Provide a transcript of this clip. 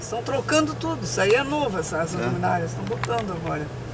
Estão trocando tudo, isso aí é novo, essas luminárias, estão botando agora.